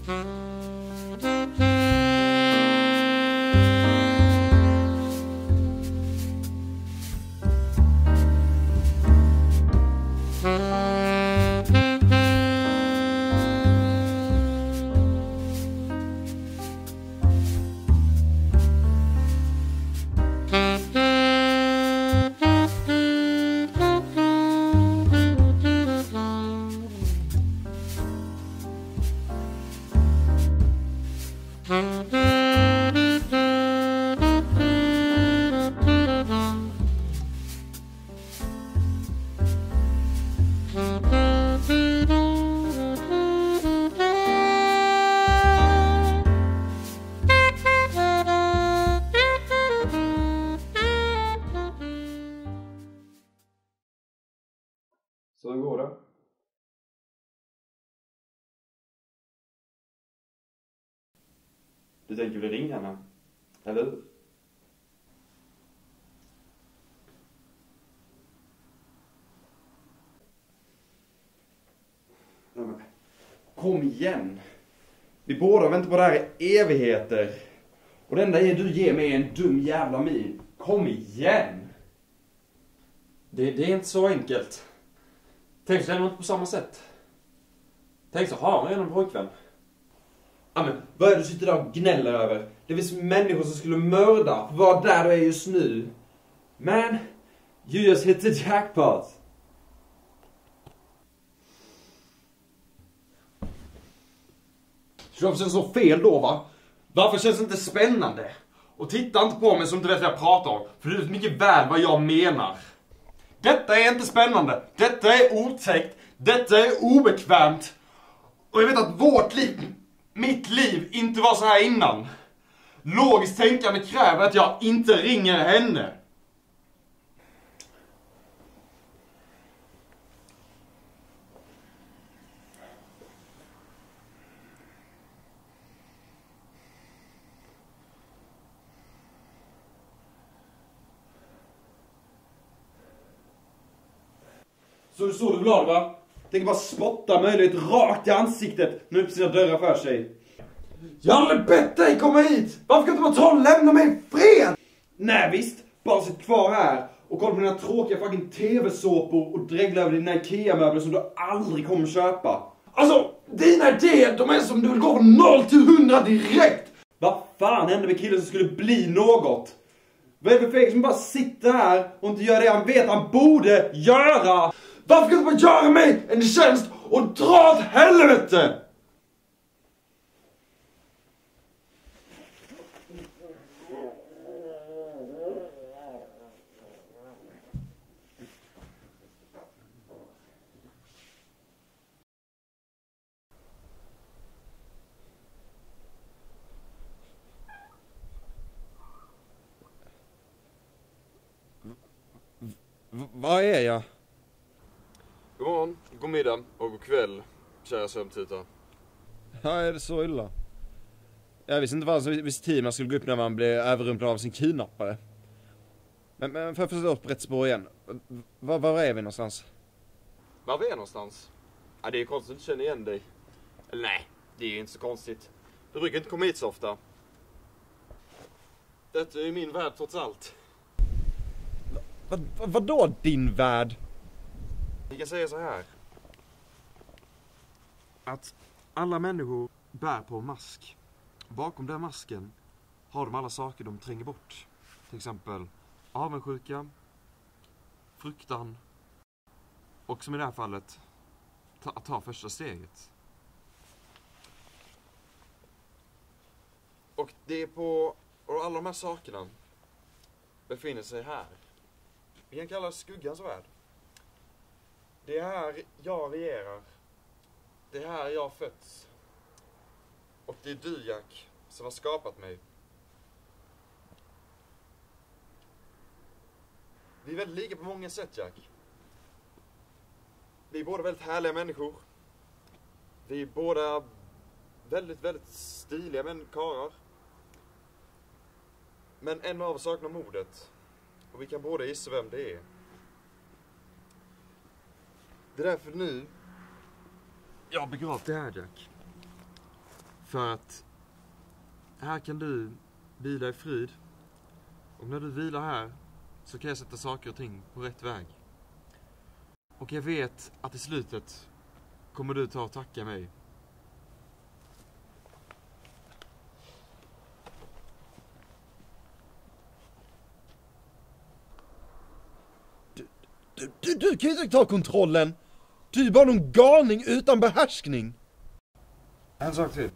Så hur går det? Du tänker väl ringa henne? Eller hur? Kom igen! Vi båda har väntat på det här i evigheter. Och det enda du ger mig är en dum jävla min. Kom igen! Det är inte så enkelt. Tänk så är det inte på samma sätt. Tänk så har man redan en pojkvän. Ja, men vad är det du sitter där och gnäller över? Det finns människor som skulle mörda för vad där du är just nu. Man, you just hit the jackpot. Det känns så fel då, va? Varför känns det inte spännande? Och titta inte på mig som du vet vad jag pratar om. För du vet mycket väl vad jag menar. Detta är inte spännande. Detta är otäckt. Detta är obekvämt. Och jag vet att mitt liv inte var så här innan. Logiskt tänkande kräver att jag inte ringer henne. Så du glad, va? Tänk bara spotta möjlighet rakt i ansiktet nu på sina dörrar för sig. Jag har aldrig bett dig komma hit! Varför kan du bara ta och lämna mig i fred? Nej visst, bara sitt kvar här och kolla på dina tråkiga fucking tv-såpor och dregla över dina IKEA-möbler som du aldrig kommer köpa. Alltså, dina idéer, de är som du vill gå från 0 till 100 direkt! Vad fan hände med killen som skulle bli något? Vad är det för feg som bara sitter här och inte gör det han vet han borde göra? Varför kan du bara göra mig en tjänst och dra åt helvete? Vad är jag? God morgon, god middag och god kväll, kära sömntittare. Ja, är det så illa? Jag visste inte vad visst tid man skulle gå upp när man blev överrumplad av sin kidnappare. Men för att förstå på rätt spår igen. Var är vi någonstans? Var vi är någonstans? Ja, det är konstigt att du känner igen dig. Eller nej, det är ju inte så konstigt. Du brukar inte komma hit så ofta. Detta är ju min värld trots allt. Vadå din värld? Vi kan säga så här. Att alla människor bär på en mask. Bakom den masken har de alla saker de tränger bort. Till exempel avundsjuka, fruktan och som i det här fallet att ta första steget. Och det är på och alla de här sakerna befinner sig här. Vi kan kalla det skuggans värld. Det är här jag regerar. Det är här jag fötts. Och det är du, Jack, som har skapat mig. Vi är väldigt lika på många sätt, Jack. Vi är båda väldigt härliga människor. Vi är båda väldigt, väldigt stiliga karlar. Men en av oss saknar modet. Och vi kan båda gissa vem det är. Det är därför nu jag har begravt det här, Jack. För att här kan du vila i frid. Och när du vilar här så kan jag sätta saker och ting på rätt väg. Och jag vet att i slutet kommer du ta och tacka mig. Du kan ju inte ta kontrollen! Du är bara någon galning utan behärskning! En sak till.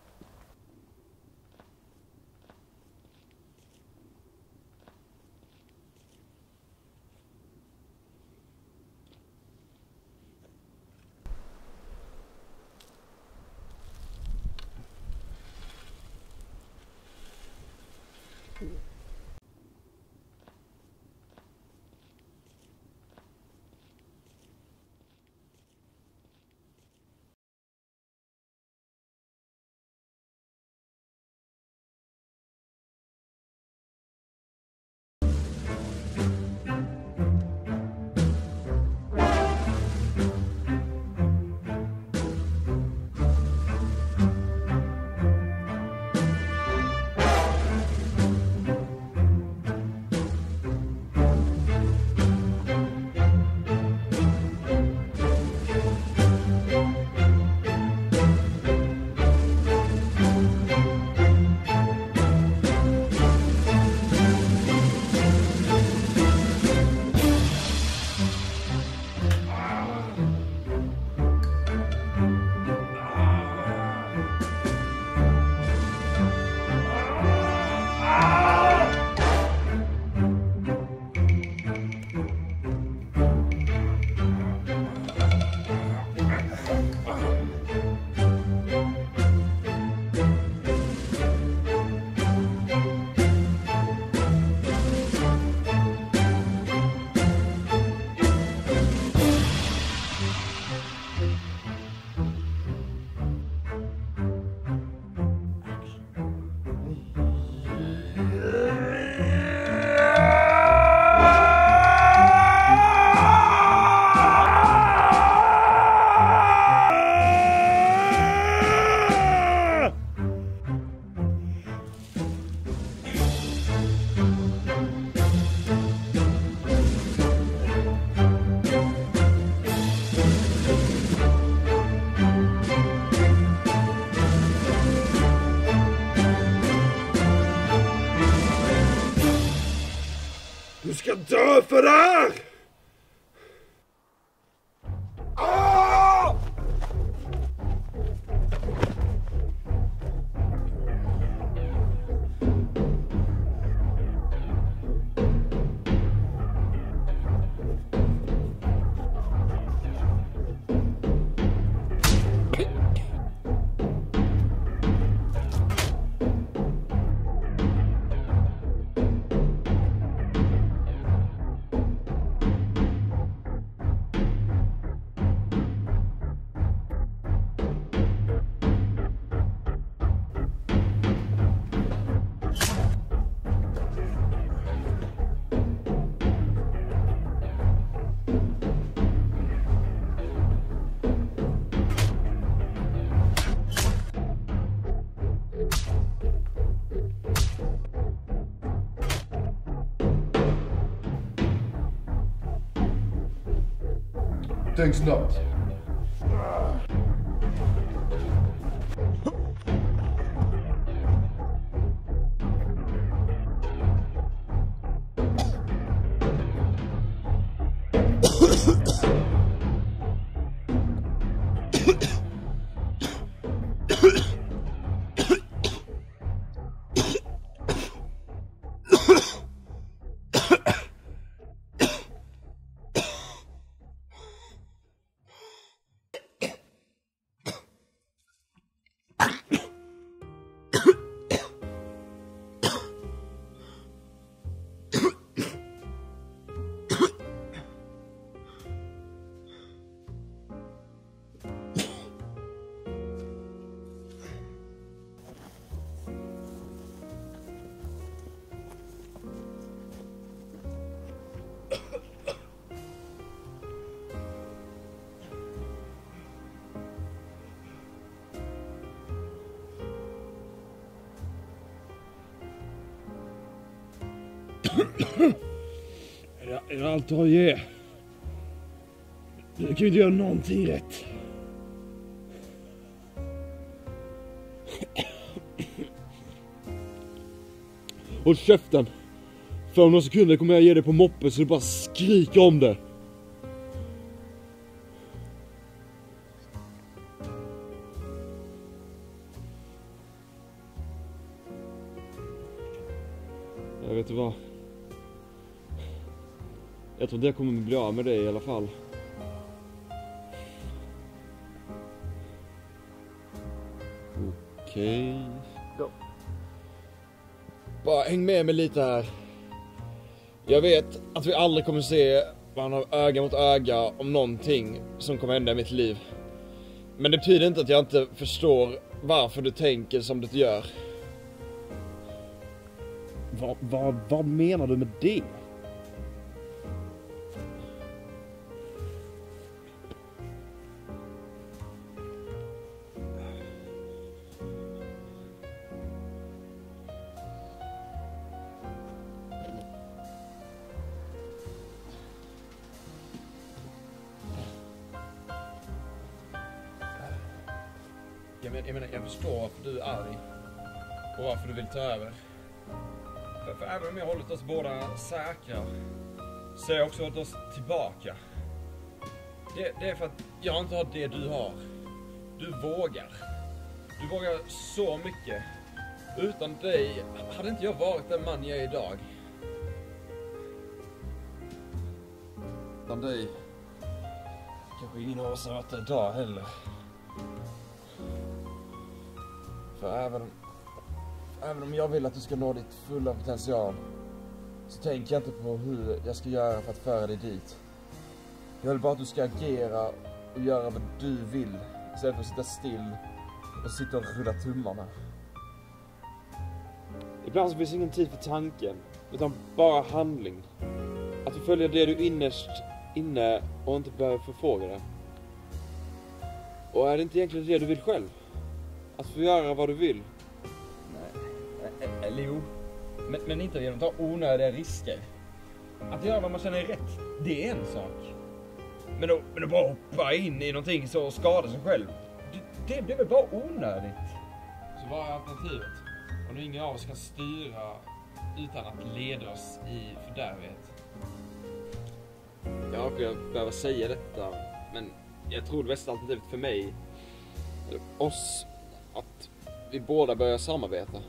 Du ska dö för det här! Thanks not. Är det allt du har att ge? Du kan ju inte göra någonting rätt. Håll käften. För om några sekunder kommer jag ge dig på moppen så du bara skriker om det. Jag vet inte vad. Jag tror det kommer bli av med dig i alla fall. Okej. Ja. Bara häng med mig lite här. Jag vet att vi aldrig kommer se varandra öga mot öga om någonting som kommer hända i mitt liv. Men det betyder inte att jag inte förstår varför du tänker som du gör. Vad menar du med det? Jag förstår varför du är arg och varför du vill ta över. För även om jag hållit oss båda säkra så har jag också hållit oss tillbaka. Det är för att jag inte har det du har. Du vågar. Du vågar så mycket. Utan dig hade inte jag varit den man jag är idag. Utan dig kanske ingen av oss har varit idag heller. För även om jag vill att du ska nå ditt fulla potential så tänker jag inte på hur jag ska göra för att föra dig dit. Jag vill bara att du ska agera och göra vad du vill istället för att sitta still och sitta och rulla tummarna. Ibland så finns ingen tid för tanken utan bara handling. Att du följer det du innerst inne och inte behöver förfråga det. Och är det inte egentligen det du vill själv? Att få göra vad du vill? Eller jo, men inte genom att ta onödiga risker. Att göra vad man känner är rätt, det är en sak. Men att bara hoppa in i någonting så och skada sig själv, det blir väl bara onödigt. Så vad är alternativet? Om nu ingen av oss kan styra utan att leda oss i fördärvet. Jag behöver säga detta, men jag tror det bästa alternativet för mig, eller oss, att vi båda börjar samarbeta.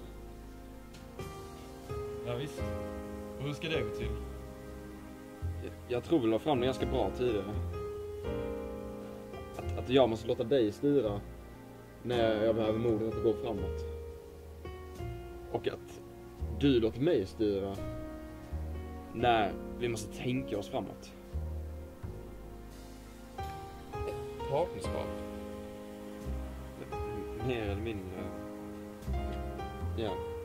Ja visst. Och hur ska det gå till? Jag tror väl fram det ganska bra tidigare. Att jag måste låta dig styra när jag behöver modet att gå framåt. Och att du låter mig styra när vi måste tänka oss framåt. Partnerskap. Mer eller mindre. Ja.